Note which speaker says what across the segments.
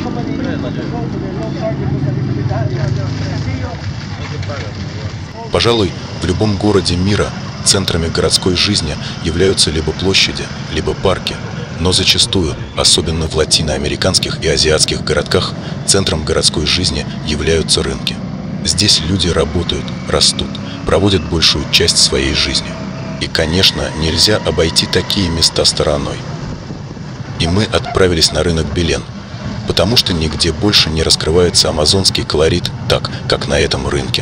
Speaker 1: Пожалуй, в любом городе мира центрами городской жизни являются либо площади, либо парки, но зачастую, особенно в латиноамериканских и азиатских городках, центром городской жизни являются рынки. Здесь люди работают, растут, проводят большую часть своей жизни. И, конечно, нельзя обойти такие места стороной. И мы отправились на рынок Белен, потому что нигде больше не раскрывается амазонский колорит так, как на этом рынке.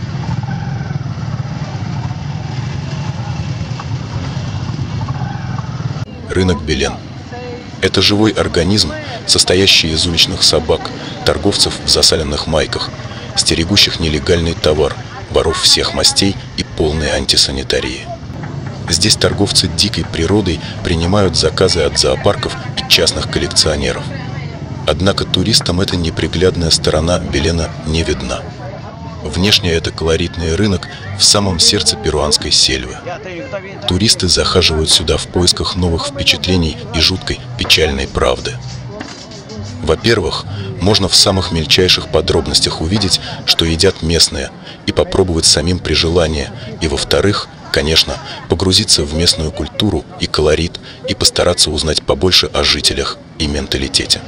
Speaker 1: Рынок Белен – это живой организм, состоящий из уличных собак, торговцев в засаленных майках, стерегущих нелегальный товар, воров всех мастей и полной антисанитарии. Здесь торговцы дикой природой принимают заказы от зоопарков и частных коллекционеров. Однако туристам эта неприглядная сторона Белена не видна. Внешне это колоритный рынок в самом сердце перуанской сельвы. Туристы захаживают сюда в поисках новых впечатлений и жуткой печальной правды. Во-первых, можно в самых мельчайших подробностях увидеть, что едят местные, и попробовать самим при желании. И во-вторых, конечно, погрузиться в местную культуру и колорит и постараться узнать побольше о жителях и менталитете.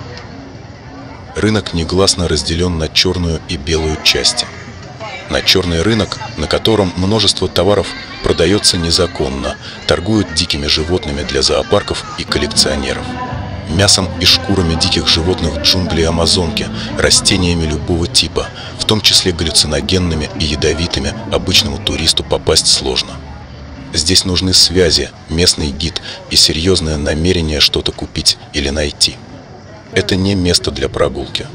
Speaker 1: Рынок негласно разделен на черную и белую части. На черный рынок, на котором множество товаров продается незаконно, торгуют дикими животными для зоопарков и коллекционеров, мясом и шкурами диких животных джунглей Амазонки, растениями любого типа, в том числе галлюциногенными и ядовитыми, обычному туристу попасть сложно. Здесь нужны связи, местный гид и серьезное намерение что-то купить или найти. Это не место для прогулки.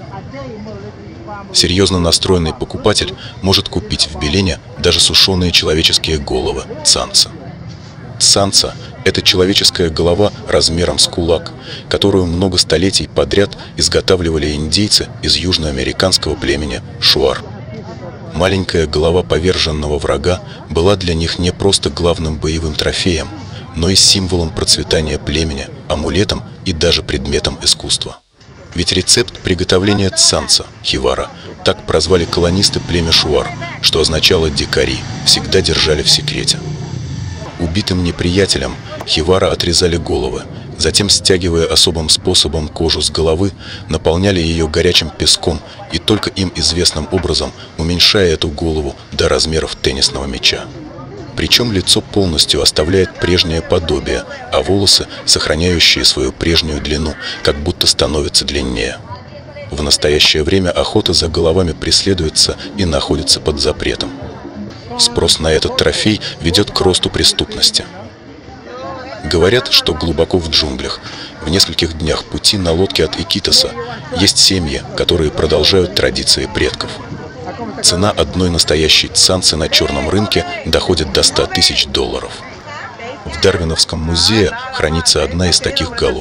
Speaker 1: Серьезно настроенный покупатель может купить в Белене даже сушеные человеческие головы – цанца. Цанца – это человеческая голова размером с кулак, которую много столетий подряд изготавливали индейцы из южноамериканского племени шуар. Маленькая голова поверженного врага была для них не просто главным боевым трофеем, но и символом процветания племени, амулетом и даже предметом искусства. Ведь рецепт приготовления цанца, хивара, так прозвали колонисты племя шуар, что означало «дикари», всегда держали в секрете. Убитым неприятелям хивара отрезали головы, затем, стягивая особым способом кожу с головы, наполняли ее горячим песком и только им известным образом уменьшая эту голову до размеров теннисного мяча. Причем лицо полностью оставляет прежнее подобие, а волосы, сохраняющие свою прежнюю длину, как будто становятся длиннее. В настоящее время охота за головами преследуется и находится под запретом. Спрос на этот трофей ведет к росту преступности. Говорят, что глубоко в джунглях, в нескольких днях пути на лодке от Икитоса, есть семьи, которые продолжают традиции предков. Цена одной настоящей цанцы на черном рынке доходит до $100 000. В Дарвиновском музее хранится одна из таких голов.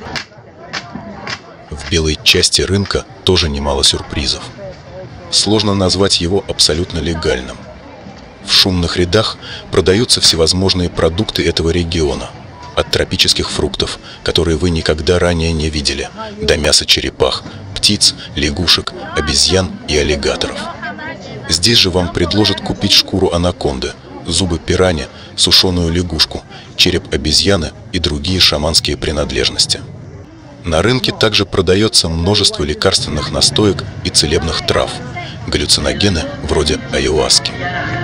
Speaker 1: В белой части рынка тоже немало сюрпризов. Сложно назвать его абсолютно легальным. В шумных рядах продаются всевозможные продукты этого региона. От тропических фруктов, которые вы никогда ранее не видели, до мяса черепах, птиц, лягушек, обезьян и аллигаторов. Здесь же вам предложат купить шкуру анаконды, зубы пираньи, сушеную лягушку, череп обезьяны и другие шаманские принадлежности. На рынке также продается множество лекарственных настоек и целебных трав, галлюциногены вроде айуаски.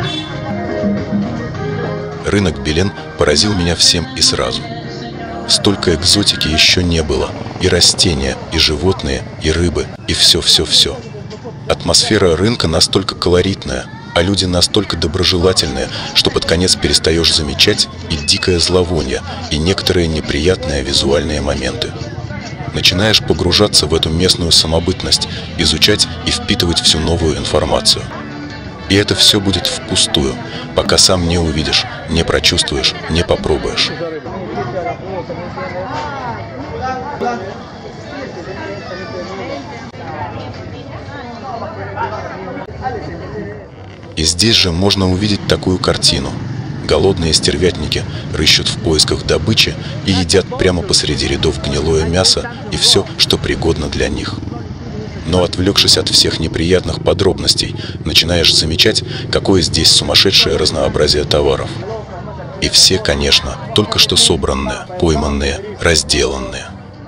Speaker 1: Рынок Белен поразил меня всем и сразу. Столько экзотики еще не было. И растения, и животные, и рыбы, и все-все-все. Атмосфера рынка настолько колоритная, а люди настолько доброжелательные, что под конец перестаешь замечать и дикое зловоние, и некоторые неприятные визуальные моменты. Начинаешь погружаться в эту местную самобытность, изучать и впитывать всю новую информацию. И это все будет впустую, пока сам не увидишь, не прочувствуешь, не попробуешь. И здесь же можно увидеть такую картину. Голодные стервятники рыщут в поисках добычи и едят прямо посреди рядов гнилое мясо и все, что пригодно для них. Но отвлекшись от всех неприятных подробностей, начинаешь замечать, какое здесь сумасшедшее разнообразие товаров. И все, конечно, только что собранные, пойманные, разделанные.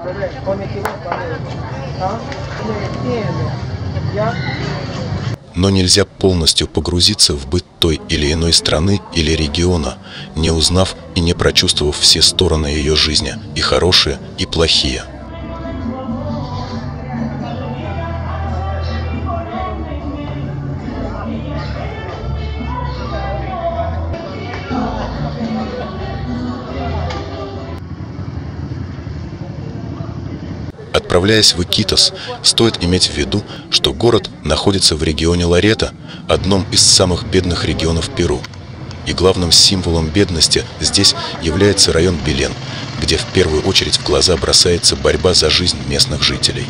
Speaker 1: Но нельзя полностью погрузиться в быт той или иной страны или региона, не узнав и не прочувствовав все стороны ее жизни, и хорошие, и плохие. Отправляясь в Икитос, стоит иметь в виду, что город находится в регионе Лорето, одном из самых бедных регионов Перу. И главным символом бедности здесь является район Белен, где в первую очередь в глаза бросается борьба за жизнь местных жителей.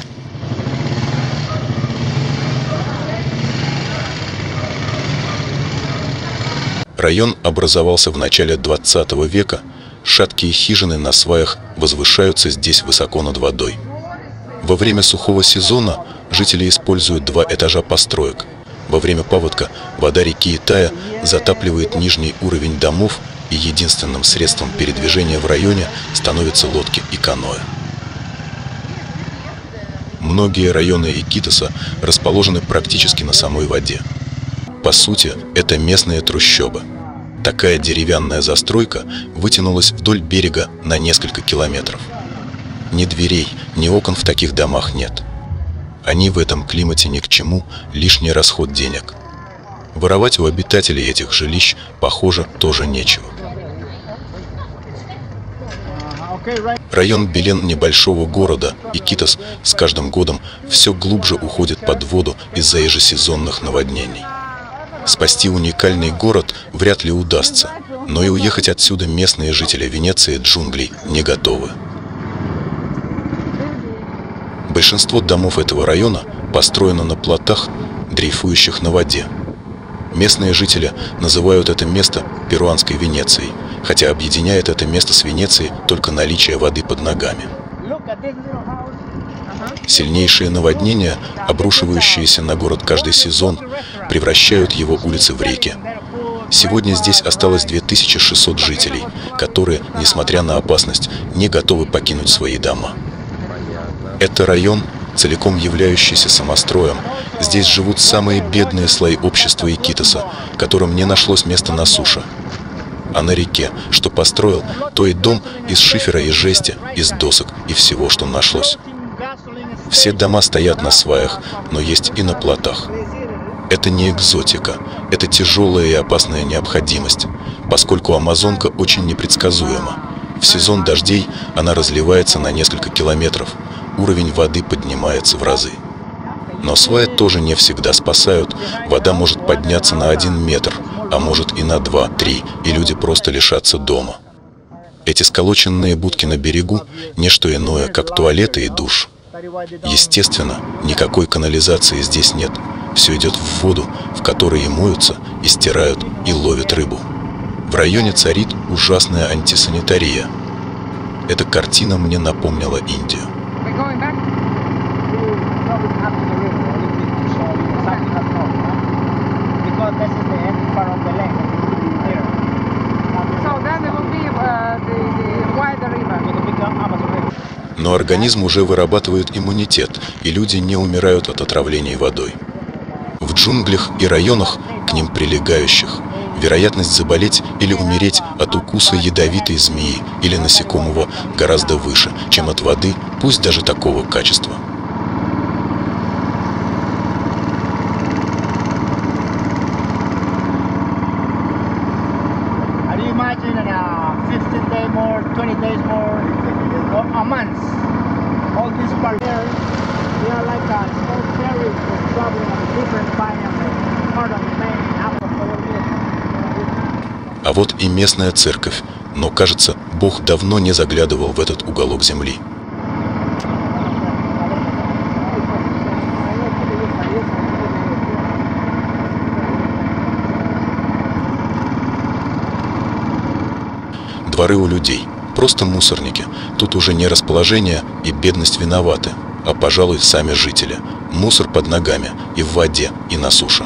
Speaker 1: Район образовался в начале 20 века, шаткие хижины на сваях возвышаются здесь высоко над водой. Во время сухого сезона жители используют 2 этажа построек. Во время паводка вода реки Итая затапливает нижний уровень домов, и единственным средством передвижения в районе становятся лодки и каноэ. Многие районы Икитоса расположены практически на самой воде. По сути, это местные трущобы. Такая деревянная застройка вытянулась вдоль берега на несколько километров. Ни дверей, ни окон в таких домах нет. Они в этом климате ни к чему, лишний расход денег. Воровать у обитателей этих жилищ, похоже, тоже нечего. Район Белен небольшого города Икитос с каждым годом все глубже уходит под воду из-за ежесезонных наводнений. Спасти уникальный город вряд ли удастся, но и уехать отсюда местные жители Венеции джунглей не готовы. Большинство домов этого района построено на плотах, дрейфующих на воде. Местные жители называют это место перуанской Венецией, хотя объединяет это место с Венецией только наличие воды под ногами. Сильнейшие наводнения, обрушивающиеся на город каждый сезон, превращают его улицы в реки. Сегодня здесь осталось 2600 жителей, которые, несмотря на опасность, не готовы покинуть свои дома. Это район, целиком являющийся самостроем. Здесь живут самые бедные слои общества Икитоса, которым не нашлось места на суше. А на реке, что построил, то и дом из шифера и жести, из досок и всего, что нашлось. Все дома стоят на сваях, но есть и на плотах. Это не экзотика, это тяжелая и опасная необходимость, поскольку Амазонка очень непредсказуема. В сезон дождей она разливается на несколько километров, уровень воды поднимается в разы. Но сваи тоже не всегда спасают, вода может подняться на 1 метр, а может и на 2-3, и люди просто лишатся дома. Эти сколоченные будки на берегу – не что иное, как туалеты и душ. Естественно, никакой канализации здесь нет, все идет в воду, в которой и моются, и стирают, и ловят рыбу. В районе царит ужасная антисанитария. Эта картина мне напомнила Индию. Но организм уже вырабатывает иммунитет, и люди не умирают от отравлений водой. В джунглях и районах, к ним прилегающих, вероятность заболеть или умереть от укуса ядовитой змеи или насекомого гораздо выше, чем от воды, пусть даже такого качества. А вот и местная церковь, но, кажется, Бог давно не заглядывал в этот уголок земли. Дворы у людей, просто мусорники. Тут уже не расположение и бедность виноваты, а, пожалуй, сами жители. Мусор под ногами и в воде, и на суше.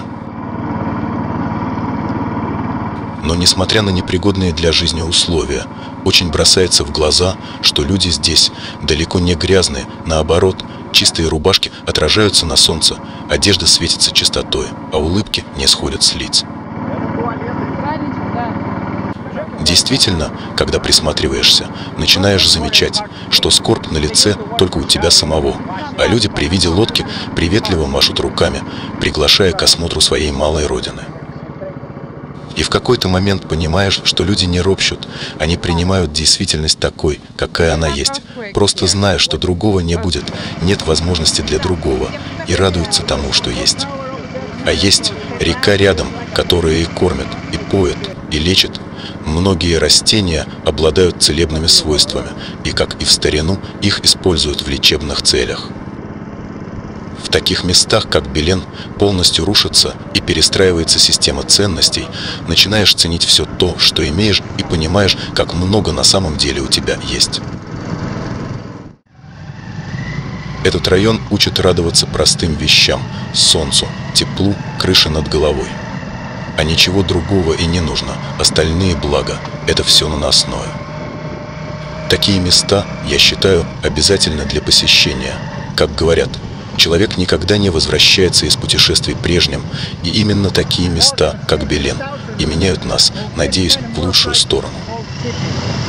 Speaker 1: Но несмотря на непригодные для жизни условия, очень бросается в глаза, что люди здесь далеко не грязные, наоборот, чистые рубашки отражаются на солнце, одежда светится чистотой, а улыбки не сходят с лиц. Действительно, когда присматриваешься, начинаешь замечать, что скорбь на лице только у тебя самого, а люди при виде лодки приветливо машут руками, приглашая к осмотру своей малой родины. И в какой-то момент понимаешь, что люди не ропщут, они принимают действительность такой, какая она есть, просто зная, что другого не будет, нет возможности для другого, и радуются тому, что есть. А есть река рядом, которая и кормит, и поет, и лечит. Многие растения обладают целебными свойствами, и, как и в старину, их используют в лечебных целях. В таких местах, как Белен, полностью рушится и перестраивается система ценностей, начинаешь ценить все то, что имеешь, и понимаешь, как много на самом деле у тебя есть. Этот район учит радоваться простым вещам – солнцу, теплу, крыше над головой. А ничего другого и не нужно, остальные блага – это все наносное. Такие места, я считаю, обязательны для посещения. Как говорят, человек никогда не возвращается из путешествий прежним, и именно такие места, как Белен, и меняют нас, надеюсь, в лучшую сторону.